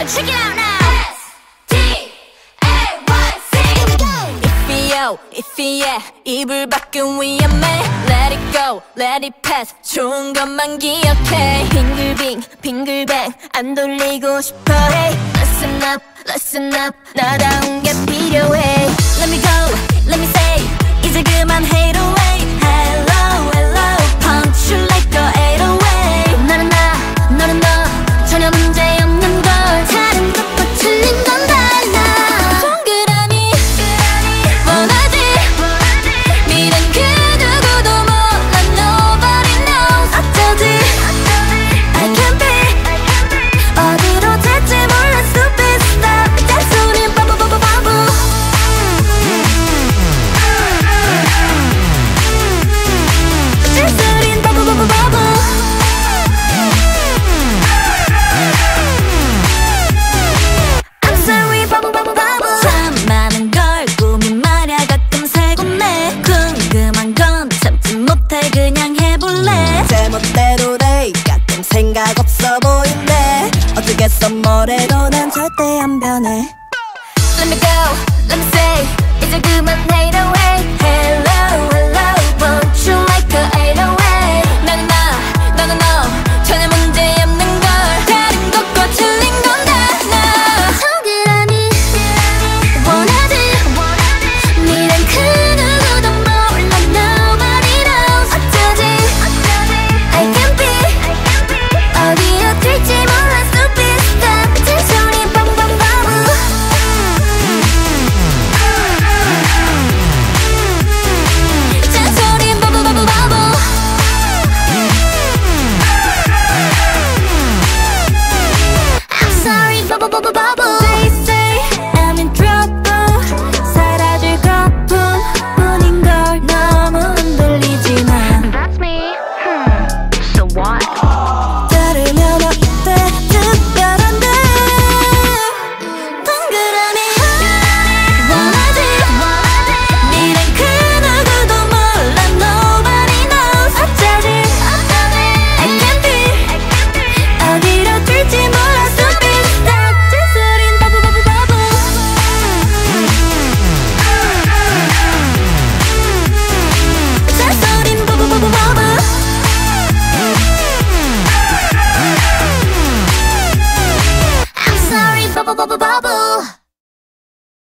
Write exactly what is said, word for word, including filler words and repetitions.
check it out now. S T A Y C. Iffy yo, iffy yeah. 이불 밖은 위험해. Let it go, let it pass. 좋은 것만 기억해. 빙글빙, 빙글뱅 안 돌리고 싶어. Hey, listen up, listen up. 나다운 게 필요해. Let me go, let me say. 이제 그만 hate away. Hello, hello. Punch you like a eight oh eight. 나는 나, 너는 너. 전혀 문제 없는 걸. 다른 것과 틀린 건 달라. 동그라미 원하지. 미련 그 누구도 몰라. Nobody knows. 어쩌지 I can't be. 어디로 될지 몰라. Stupid stuff. 잔소리는 바보 바보 바보. 잔소리는 바보 바보 바보. I'm sorry 바보 바보 바보. 참 많은 걸 고민하랴 가끔 세곤해. 궁금한 건 참지 못해 그냥 해볼래. 제멋대로 돼. 가끔 생각 없어 보인대. 어쩌겠어 뭐래도 난 절대 안 변해. Let me go, let me say. 이제 그만해.